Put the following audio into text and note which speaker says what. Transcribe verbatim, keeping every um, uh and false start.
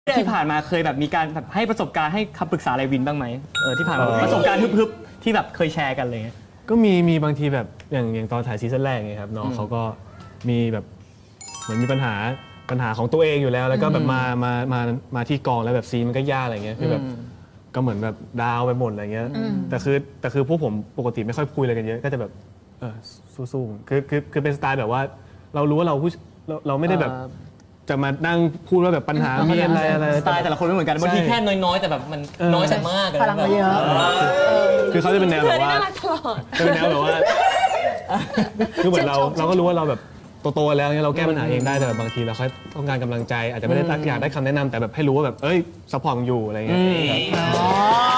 Speaker 1: ที่ผ่านมาเคยแบบมีการแบบให้ประสบการณ์ให้คำปรึกษาอะไรวินบ้างไหมเออที่ผ่านมาประสบการณ์ฮึบๆที่แบบเคยแชร์กันเลย
Speaker 2: ก็มีมีบางทีแบบอย่างอย่างตอนถ่ายซีซั่นแรกไงครับน้องเขาก็มีแบบเหมือนมีปัญหาปัญหาของตัวเองอยู่แล้วแล้วก็แบบมามามามาที่กองแล้วแบบซีนมันก็ยากอะไรเงี้ยคือแบบก็เหมือนแบบดาวไปหมดอะไรเงี้ยแต่คือแต่คือพวกผมปกติไม่ค่อยคุยอะไรกันเยอะก็จะแบบเออสู้ๆคือคือคือเป็นสไตล์แบบว่าเรารู้ว่าเราผู้เราเราไม่ได้แบบจะมานั่งพูดว่าแบบปัญหามีอะไรอะไร
Speaker 1: สไตล์แต่ละคนไม่เหมือนกันบางทีแค่น้อยๆแต่แบบมันน้อยแต่มากพลังเยอะ
Speaker 2: คือเขาจะเป็นแนวแบบว่าเป็นแนวแบบว่าคือเหมือนเราเราก็รู้ว่าเราแบบโตๆแล้วเนี่ยเราแก้ปัญหาเองได้แต่บางทีเราค่อยต้องการกำลังใจอาจจะไม่ได้อยากได้คำแนะนำแต่แบบให้รู้ว่าแบบเอ้ยซัพพอร์ตอยู่อะไรเงี้ย